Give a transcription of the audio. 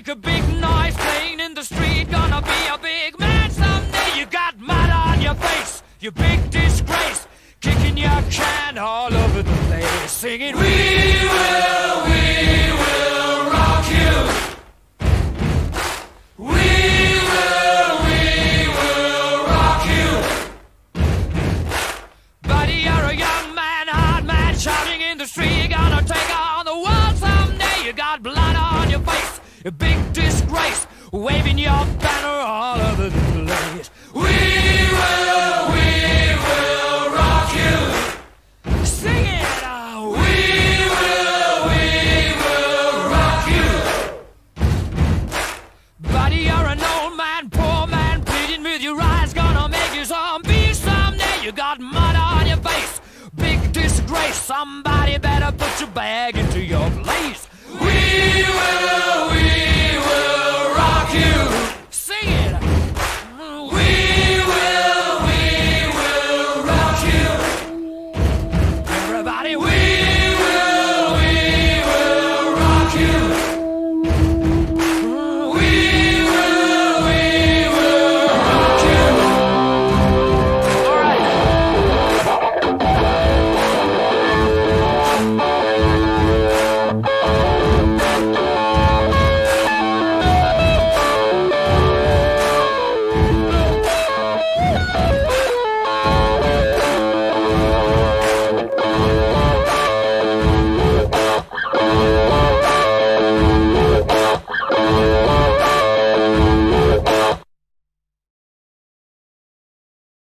make a big noise playing in the street. Gonna be a big man someday. You got mud on your face, you big disgrace. Kicking your can all over the place, singing, we will rock you. We will rock you. Buddy, you're a young man, hard man, shouting in the street. You're gonna take on the world someday. You got blood on your face, a big disgrace, waving your banner all over the place. We will rock you. Sing it out. We will rock you. Buddy, you're an old man, poor man, pleading with your eyes. Gonna make you zombie someday. You got mud on your face, big disgrace. Somebody better put your bag